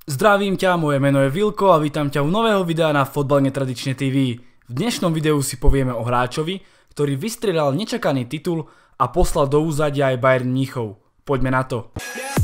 Zdravím ťa, moje meno je Vilko a vítam ťa u nového videa na Fotbal Netradične TV. V dnešnom videu si povieme o hráčovi, ktorý vystrelal nečakaný titul a poslal do úzadia aj Bayern Mníchov. Poďme na to.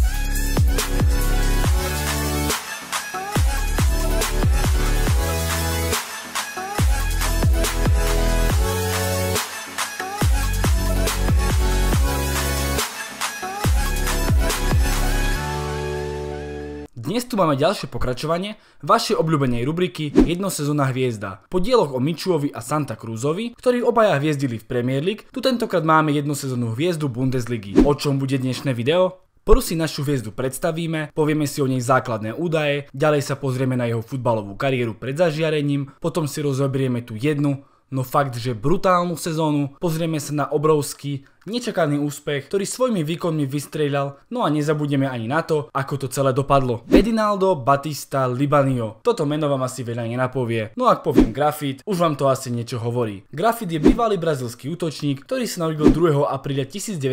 Dnes tu máme ďalšie pokračovanie vašej obľúbenej rubriky Jednosezónna hviezda. Po dieloch o Mičuovi a Santa Cruzovi, ktorí obaja hviezdili v Premier League, tu tentokrát máme jednosezónnu hviezdu Bundesligy. O čom bude dnešné video? Prvú si našu hviezdu predstavíme, povieme si o nej základné údaje, ďalej sa pozrieme na jeho futbalovú kariéru pred zažiarením, potom si rozoberieme tú jednu, no fakt, že brutálnu sezónu, pozrieme sa na obrovský, nečakaný úspech, ktorý svojimi výkonmi vystrieľal, no a nezabudneme ani na to, ako to celé dopadlo. Edinaldo Batista Libanio. Toto meno vám asi veľa nenapovie, no ak poviem Grafit, už vám to asi niečo hovorí. Grafit je bývalý brazílsky útočník, ktorý sa narodil 2. apríla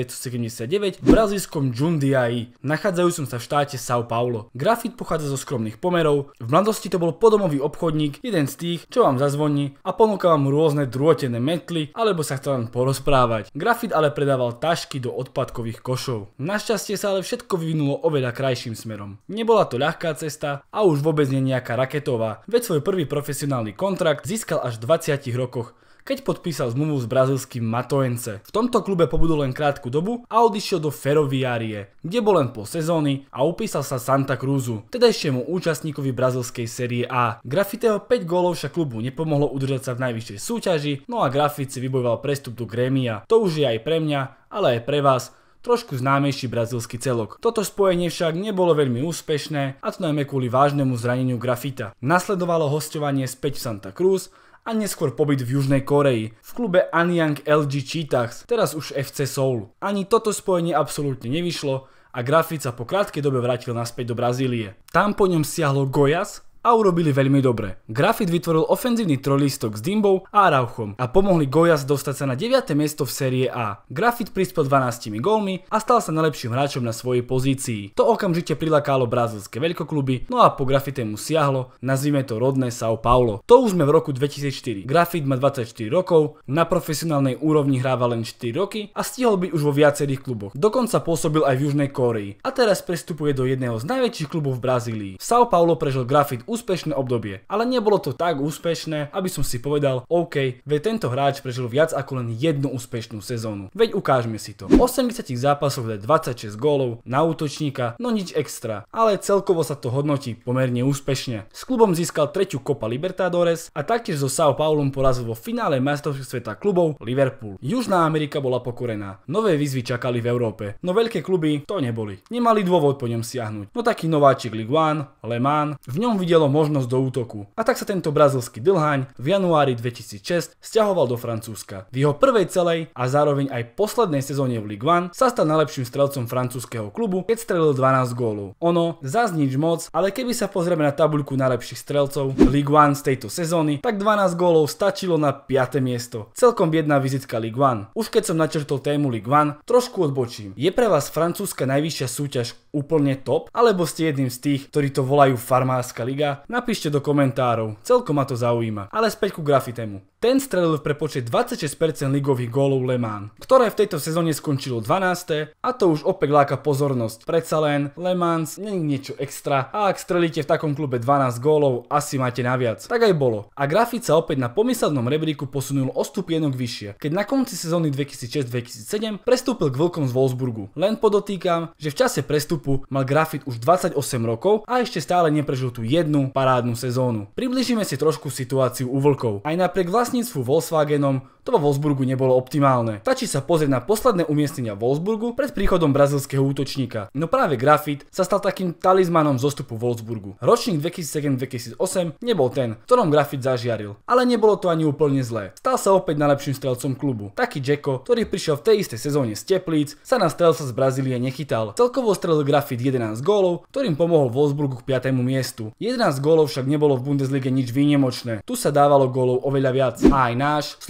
1979 v brazílskom Jundiaí, nachádzajúcom sa v štáte São Paulo. Grafit pochádza zo skromných pomerov, v mladosti to bol podomový obchodník, jeden z tých, čo vám zazvoní a ponúka vám rôzne drôtené metly, alebo sa chce len porozprávať. Grafit ale predával tašky do odpadkových košov. Našťastie sa ale všetko vyvinulo oveľa krajším smerom. Nebola to ľahká cesta a už vôbec nie nejaká raketová, veď svoj prvý profesionálny kontrakt získal až v 20 rokoch, keď podpísal zmluvu s brazílskym Matoense. V tomto klube pobudol len krátku dobu a odišiel do Ferroviárie, kde bol len pol sezóny a upísal sa Santa Cruzu, tedajšiemu účastníkovi brazílskej série A. Grafitého 5 gólov však klubu nepomohlo udržať sa v najvyššej súťaži, no a Grafit si vybojoval prestup do Grémia. To už je aj pre mňa, ale aj pre vás trošku známejší brazílsky celok. Toto spojenie však nebolo veľmi úspešné, a to najmä kvôli vážnemu zraneniu Grafita. Nasledovalo hosťovanie späť v Santa Cruz a neskôr pobyt v Južnej Kórei, v klube Anyang LG Cheetahs, teraz už FC Seoul. Ani toto spojenie absolútne nevyšlo a Grafit sa po krátkej dobe vrátil naspäť do Brazílie. Tam po ňom siahlo Goiás a urobili veľmi dobre. Grafit vytvoril ofenzívny trojlistok s Dimbou a Arauchom a pomohli Goiás dostať sa na 9. miesto v série A. Grafit prispel 12 gólmi a stal sa najlepším hráčom na svojej pozícii. To okamžite prilákalo brazílske veľkokluby, no a po Grafitému siahlo, nazvime to rodné São Paulo. To už sme v roku 2004. Grafit má 24 rokov, na profesionálnej úrovni hráva len 4 roky a stihol byť už vo viacerých kluboch. Dokonca pôsobil aj v Južnej Kórei a teraz prestupuje do jedného z najväčších klubov v Brazílii. V São Paulo prežil Grafit úspešné obdobie, ale nebolo to tak úspešné, aby som si povedal, OK, veď tento hráč prežil viac ako len jednu úspešnú sezónu. Veď ukážme si to. V 80 zápasoch dá 26 gólov na útočníka, no nič extra, ale celkovo sa to hodnotí pomerne úspešne. S klubom získal 3. Copa Libertadores a taktiež so São Paulom porazil vo finále majstrovstiev sveta klubov Liverpool. Južná Amerika bola pokorená. Nové výzvy čakali v Európe, no veľké kluby to neboli. Nemali dôvod po ňom siahnuť. No taký nováčik Ligue 1, Le Mans, v ňom videlo možnosť do útoku. A tak sa tento brazílsky dlhaň v januári 2006 sťahoval do Francúzska. V jeho prvej celej a zároveň aj poslednej sezóne v Ligue 1 sa stal najlepším strelcom francúzskeho klubu, keď strelil 12 gólov. Ono, zas nič moc, ale keby sa pozrieme na tabuľku najlepších strelcov Ligue 1 z tejto sezóny, tak 12 gólov stačilo na 5. miesto. Celkom biedná vizitka Ligue 1. Už keď som načrtol tému Ligue 1, trošku odbočím. Je pre vás francúzska najvyššia súťaž úplne top, alebo ste jedným z tých, ktorí to volajú farmárska liga? Napíšte do komentárov, celkom ma to zaujíma. Ale späť ku Grafitému. Ten strelil v prepočte 26% ligových gólov Le Mans, ktoré v tejto sezóne skončilo 12. a to už opäť láka pozornosť. Predsa len Le Mans nie je niečo extra a ak strelíte v takom klube 12 gólov, asi máte naviac. Tak aj bolo. A Grafit sa opäť na pomyselnom rebríku posunul o stupienok vyššie, keď na konci sezóny 2006-2007 prestúpil k Vlkom z Wolfsburgu. Len podotýkam, že v čase prestupu mal Grafit už 28 rokov a ešte stále neprežil tú jednu parádnu sezónu. Priblížime si trošku situáciu u Vlkov. Aj napriek vlastníctvu Volkswagenom to vo Wolfsburgu nebolo optimálne. Stačí sa pozrieť na posledné umiestnenia Wolfsburgu pred príchodom brazílskeho útočníka. No práve Grafit sa stal takým talizmanom zostupu Wolfsburgu. Ročník 2007-2008 nebol ten, v ktorom Grafit zažiaril, ale nebolo to ani úplne zlé. Stal sa opäť najlepším strelcom klubu. Taký Džeko, ktorý prišiel v tej istej sezóne z Teplíc, sa na strelca z Brazílie nechytal. Celkovo strelil Grafit 11 gólov, ktorým pomohol Wolfsburgu k 5. miestu. 11 gólov však nebolo v Bundeslige nič výnimočné. Tu sa dávalo gólov oveľa viac. A aj náš slovenský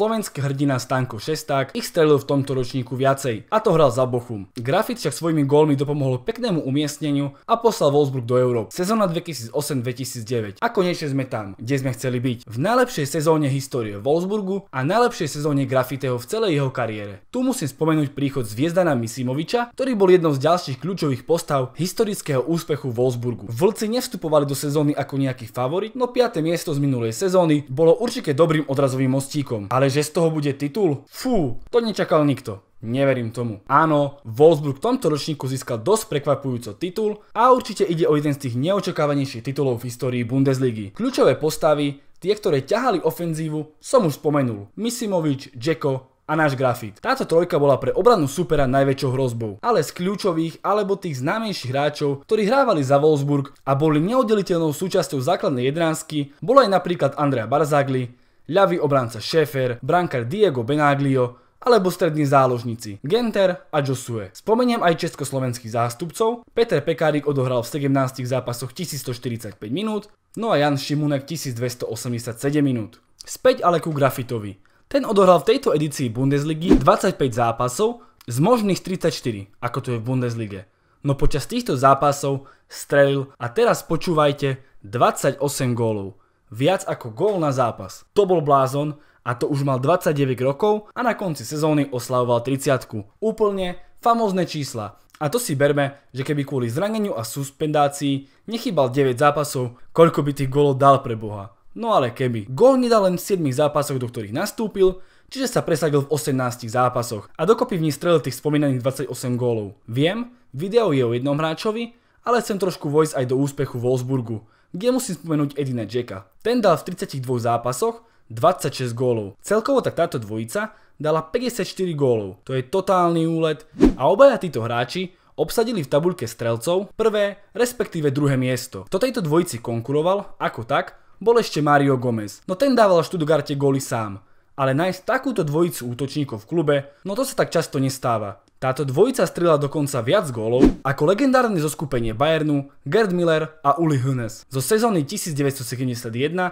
hrdina Stanko Šesták ich strelil v tomto ročníku viacej, a to hral za Bochum. Grafit však svojimi gólmi dopomohol peknému umiestneniu a poslal Wolfsburg do Európy. Sezóna 2008-2009 a konečne sme tam, kde sme chceli byť. V najlepšej sezóne histórie Wolfsburgu a najlepšej sezóne Grafiteho v celej jeho kariére. Tu musím spomenúť príchod Zviezdana Misimoviča, ktorý bol jednou z ďalších kľúčových postav historického úspechu Wolfsburgu. Vlci nevstupovali do sezóny ako nejaký favorit, no 5. miesto z minulej sezóny bolo určite dobrým odrazovým mostíkom. Ale že z toho bude titul? Fú, to nečakal nikto. Neverím tomu. Áno, Wolfsburg v tomto ročníku získal dosť prekvapujúco titul a určite ide o jeden z tých neočakávanejších titulov v histórii Bundesligy. Kľúčové postavy, tie, ktoré ťahali ofenzívu, som už spomenul. Misimovič, Dzeko a náš Grafit. Táto trojka bola pre obranu supera najväčšou hrozbou, ale z kľúčových alebo tých známejších hráčov, ktorí hrávali za Wolfsburg a boli neoddeliteľnou súčasťou základnej jedenásky, bol aj napríklad Andrea Barzagli, ľavý obranca Schäfer, brankár Diego Benaglio alebo strední záložníci Genter a Josue. Spomeniem aj československých zástupcov. Peter Pekárik odohral v 17 zápasoch 1145 minút, no a Jan Šimunek 1287 minút. Späť ale ku Grafitovi. Ten odohral v tejto edícii Bundesligy 25 zápasov z možných 34, ako to je v Bundeslige. No počas týchto zápasov strelil, a teraz počúvajte, 28 gólov. Viac ako gól na zápas. To bol blázon, a to už mal 29 rokov a na konci sezóny oslavoval 30-ku. Úplne famózne čísla. A to si berme, že keby kvôli zraneniu a suspendácii nechýbal 9 zápasov, koľko by tých gólov dal pre Boha. No ale keby. Gól nedal len v 7 zápasoch, do ktorých nastúpil, čiže sa presadil v 18 zápasoch a dokopy v nich strelil tých spomínaných 28 gólov. Viem, video je o jednom hráčovi, ale chcem trošku vojsť aj do úspechu Wolfsburgu, kde musím spomenúť Edina Dzeka. Ten dal v 32 zápasoch 26 gólov. Celkovo tak táto dvojica dala 54 gólov. To je totálny úlet a obaja títo hráči obsadili v tabuľke strelcov prvé, respektíve druhé miesto. Kto tejto dvojici konkuroval, ako tak, bol ešte Mario Gomez. No ten dával v Stuttgarte góly sám. Ale nájsť takúto dvojicu útočníkov v klube, no to sa tak často nestáva. Táto dvojica strieľala dokonca viac gólov ako legendárne zoskupenie Bayernu Gerd Müller a Uli Hoeneß zo sezóny 1971-72.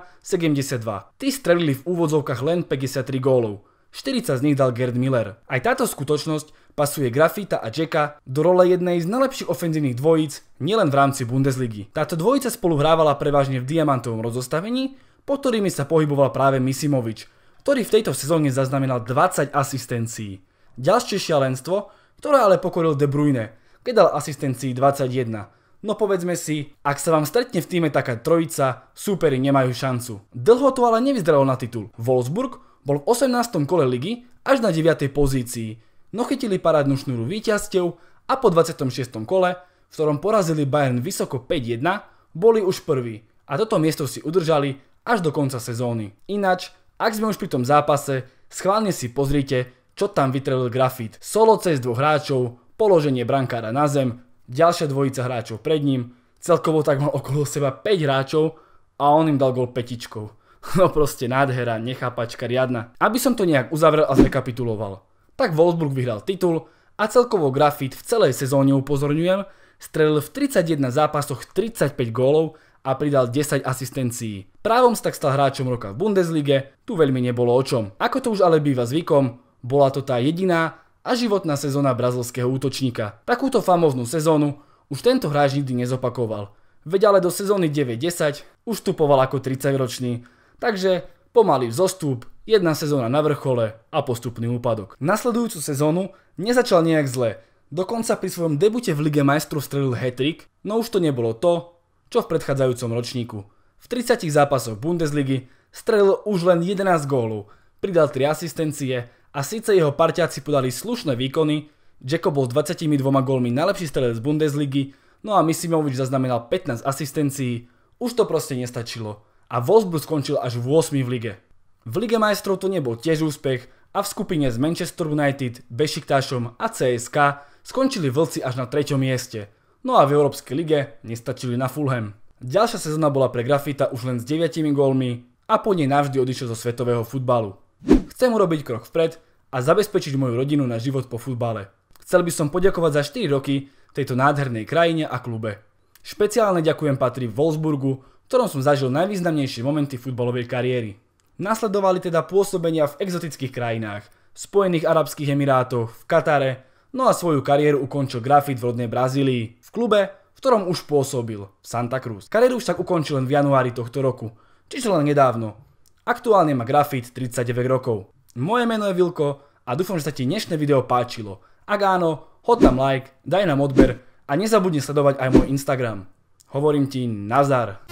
Tí strelili v úvodzovkách len 53 gólov. 40 z nich dal Gerd Müller. Aj táto skutočnosť pasuje Grafita a Dzeka do role jednej z najlepších ofenzívnych dvojíc nielen v rámci Bundesligy. Táto dvojica spolu hrávala prevažne v diamantovom rozostavení, pod ktorými sa pohyboval práve Misimovič, ktorý v tejto sezóne zaznamenal 20 asistencií. Ďalšie šialenstvo, ktoré ale pokoril De Bruyne, keď dal asistencií 21. No povedzme si, ak sa vám stretne v týme taká trojica, súperi nemajú šancu. Dlho to ale nevyzeralo na titul. Wolfsburg bol v 18. kole ligy až na 9. pozícii, no chytili parádnu šnúru víťazstiev a po 26. kole, v ktorom porazili Bayern vysoko 5-1, boli už prví a toto miesto si udržali až do konca sezóny. Ináč, ak sme už pri tom zápase, schválne si pozrite, čo tam vytrelil Grafit. Solo cez dvoch hráčov, položenie brankára na zem, ďalšia dvojica hráčov pred ním, celkovo tak mal okolo seba 5 hráčov a on im dal gól petičkou. No proste nádhera, nechápačka riadna. Aby som to nejak uzavrel a zrekapituloval. Tak Wolfsburg vyhral titul a celkovo Grafit v celej sezóne, upozorňujem, strelil v 31 zápasoch 35 gólov a pridal 10 asistencií. Právom sa tak stal hráčom roka v Bundeslige, tu veľmi nebolo o čom. Ako to už ale býva zvykom, bola to tá jediná a životná sezóna brazilského útočníka. Takúto famóznu sezónu už tento hráč nikdy nezopakoval. Veď ale do sezóny 9-10 už vstupoval ako 30-ročný. Takže pomalý vzostup, jedna sezóna na vrchole a postupný úpadok. Nasledujúcu sezónu nezačal nejak zle. Dokonca pri svojom debute v Lige majstrov strelil hat-trick, no už to nebolo to, čo v predchádzajúcom ročníku. V 30 zápasoch Bundesligy strelil už len 11 gólov, pridal 3 asistencie a síce jeho parťáci podali slušné výkony, Dzeko bol s 22 gólmi najlepší strelec Bundesligy, no a Misimovič zaznamenal 15 asistencií, už to proste nestačilo. A Wolfsburg skončil až v 8. v lige. V Lige majstrov to nebol tiež úspech a v skupine s Manchester United, Bešiktašom a CSK skončili Vlci až na 3. mieste. No a v Európskej lige nestačili na Fulham. Ďalšia sezóna bola pre Grafita už len s 9 gólmi a po nej navždy odišiel zo svetového futbalu. Chcem urobiť krok vpred a zabezpečiť moju rodinu na život po futbale. Chcel by som poďakovať za 4 roky v tejto nádhernej krajine a klube. Špeciálne ďakujem patrí Wolfsburgu, v ktorom som zažil najvýznamnejšie momenty futbalovej kariéry. Nasledovali teda pôsobenia v exotických krajinách, v Spojených arabských emirátoch, v Katare, no a svoju kariéru ukončil grafit v rodnej Brazílii, v klube, v ktorom už pôsobil, v Santa Cruz. Kariéru však ukončil len v januári tohto roku, čiže len nedávno. Aktuálne má grafit 39 rokov. Moje meno je Vilko a dúfam, že sa ti dnešné video páčilo. Ak áno, hoď tam like, daj nám odber a nezabudni sledovať aj môj Instagram. Hovorím ti nazdar.